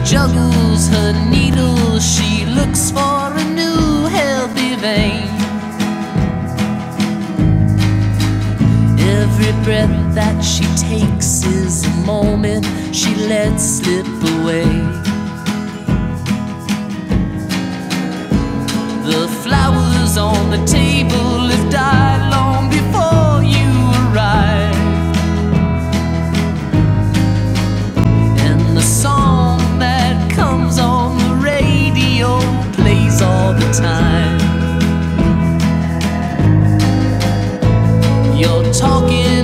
juggles her needle, she looks for a new healthy vein. Every breath that she takes is a moment she lets slip away. The flowers on the table have died long before you arrive, and the song that comes on the radio plays all the time. You're talking